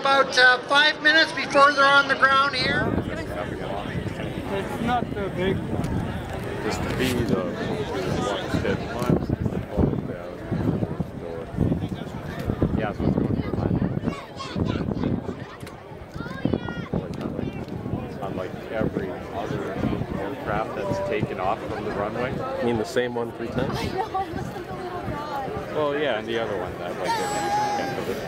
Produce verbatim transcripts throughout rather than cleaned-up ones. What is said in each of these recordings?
about uh, five minutes before they're on the ground here. It's not the big one. Just to be the WestJet miles. Yeah, so it's going for a unlike every other aircraft that's taken off from the runway. You mean the same one three times? Well, yeah, and the other one that like end of it.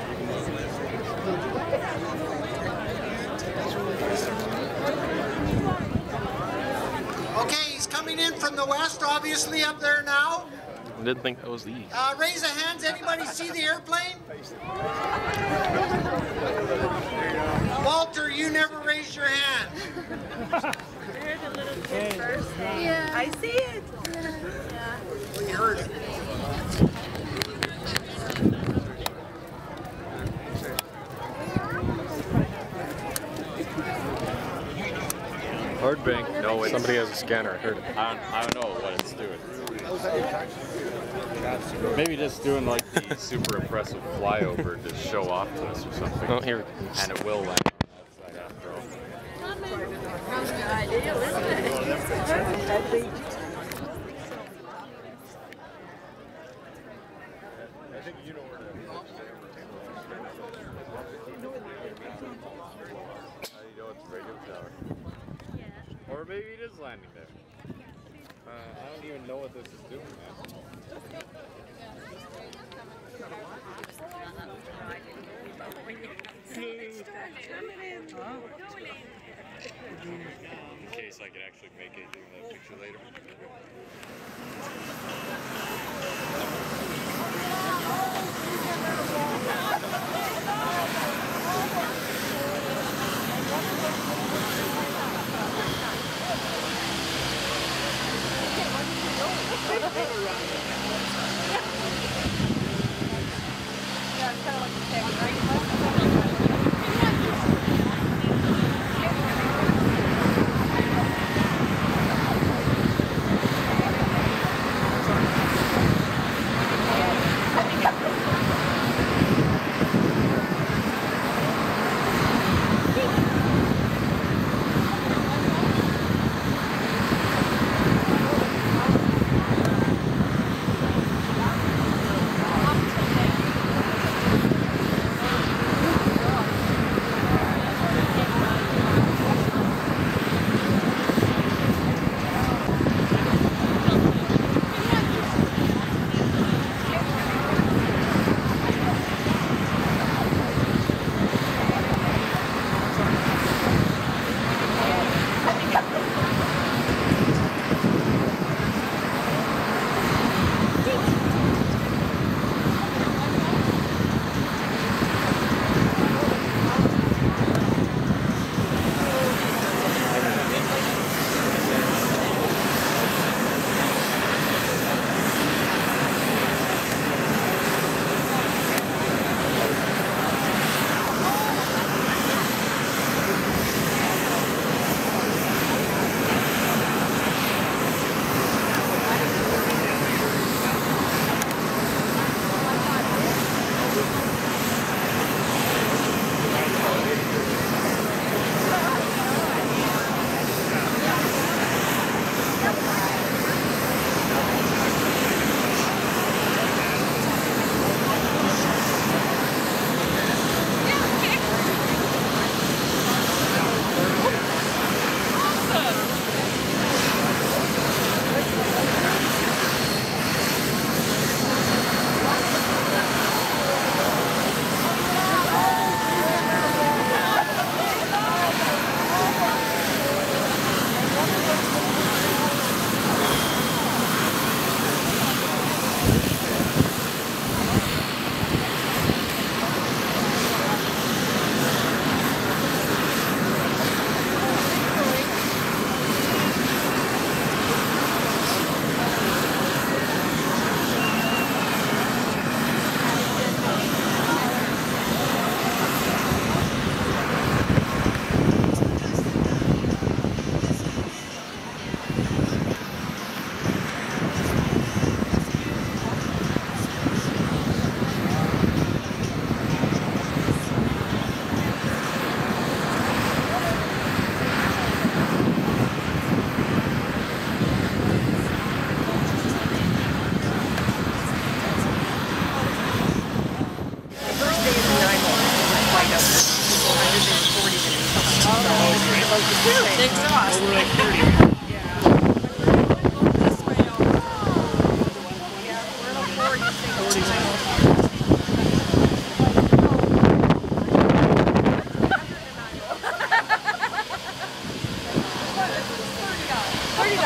Okay, he's coming in from the west, obviously up there now. I didn't think that was the east. Uh, raise a hand. Anybody see the airplane? Walter, you never raised your hand. Yeah, I see it. Yeah. We heard it. Hard bank. No, it's, Somebody has a scanner. I heard it. I don't, I don't know what it's doing. Maybe just doing like the super impressive flyover to show off to us or something. Oh, here. And it will land on that side after all. That's a good idea, isn't it? I think you know where to. How do you know it's a radio tower? Yeah. Or maybe it is landing there. Uh, I don't even know what this is doing, man. In case I could actually make anything of that picture later.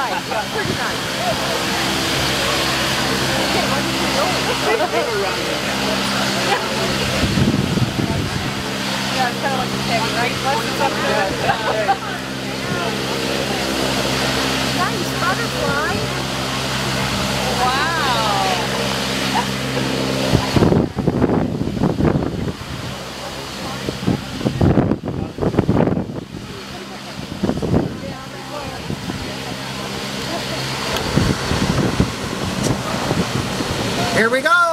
nice. Yeah, pretty nice. Yeah, it's kind of like a tag, right? Lessons up there. Nice butterfly. Wow. Here we go.